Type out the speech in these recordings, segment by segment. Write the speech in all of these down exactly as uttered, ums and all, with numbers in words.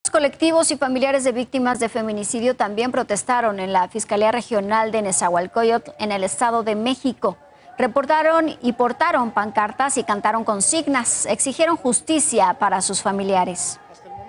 Colectivos y familiares de víctimas de feminicidio también protestaron en la Fiscalía Regional de Nezahualcóyotl, en el Estado de México. Reportaron y portaron pancartas y cantaron consignas. Exigieron justicia para sus familiares.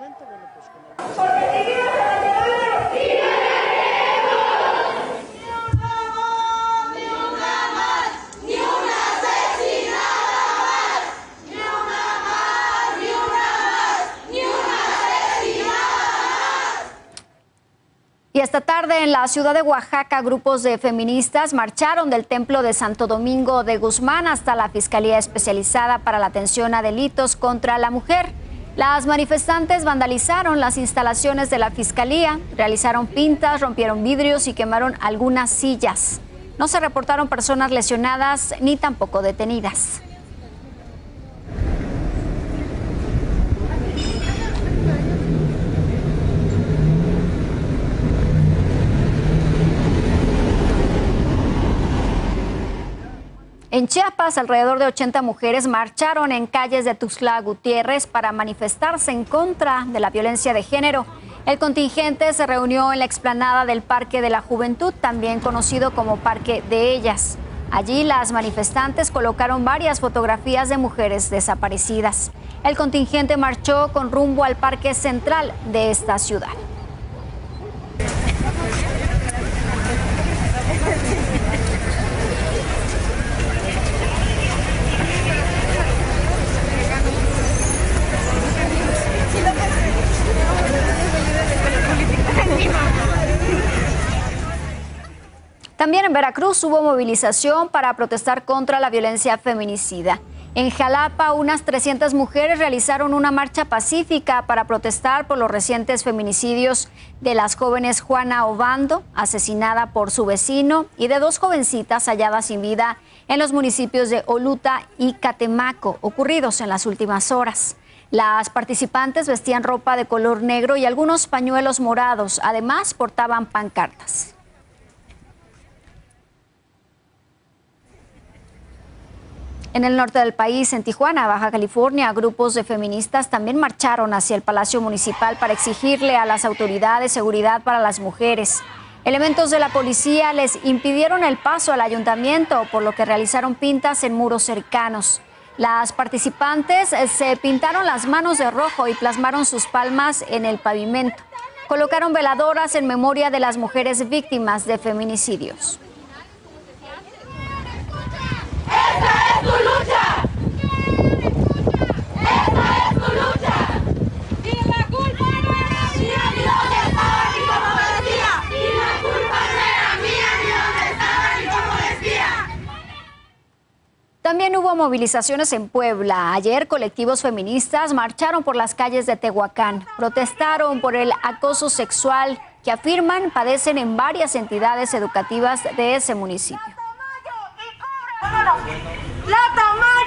Y esta tarde en la ciudad de Oaxaca, grupos de feministas marcharon del Templo de Santo Domingo de Guzmán hasta la Fiscalía Especializada para la Atención a Delitos contra la Mujer. Las manifestantes vandalizaron las instalaciones de la Fiscalía, realizaron pintas, rompieron vidrios y quemaron algunas sillas. No se reportaron personas lesionadas ni tampoco detenidas. En Chiapas, alrededor de ochenta mujeres marcharon en calles de Tuxtla Gutiérrez para manifestarse en contra de la violencia de género. El contingente se reunió en la explanada del Parque de la Juventud, también conocido como Parque de Ellas. Allí las manifestantes colocaron varias fotografías de mujeres desaparecidas. El contingente marchó con rumbo al Parque Central de esta ciudad. También en Veracruz hubo movilización para protestar contra la violencia feminicida. En Jalapa, unas trescientas mujeres realizaron una marcha pacífica para protestar por los recientes feminicidios de las jóvenes Juana Obando, asesinada por su vecino, y de dos jovencitas halladas sin vida en los municipios de Oluta y Catemaco, ocurridos en las últimas horas. Las participantes vestían ropa de color negro y algunos pañuelos morados. Además, portaban pancartas. En el norte del país, en Tijuana, Baja California, grupos de feministas también marcharon hacia el Palacio Municipal para exigirle a las autoridades seguridad para las mujeres. Elementos de la policía les impidieron el paso al ayuntamiento, por lo que realizaron pintas en muros cercanos. Las participantes se pintaron las manos de rojo y plasmaron sus palmas en el pavimento. Colocaron veladoras en memoria de las mujeres víctimas de feminicidios. ¡Esta es tu lucha! ¡Esta es tu lucha! ¡Y la culpa no era mía, ni dónde estaba, ni cómo vestía! ¡Y la culpa no era mía, ni dónde estaba, ni cómo vestía! También hubo movilizaciones en Puebla. Ayer, colectivos feministas marcharon por las calles de Tehuacán. Protestaron por el acoso sexual que afirman padecen en varias entidades educativas de ese municipio. ¡La Tamayo!